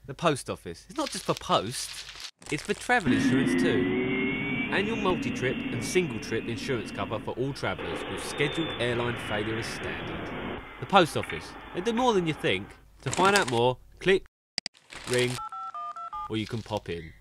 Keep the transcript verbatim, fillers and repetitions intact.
The post office. It's not just for post, it's for travel insurance too. Annual multi-trip and single-trip insurance cover for all travellers with scheduled airline failure as standard. The post office. They do more than you think. To find out more, click, ring, or you can pop in.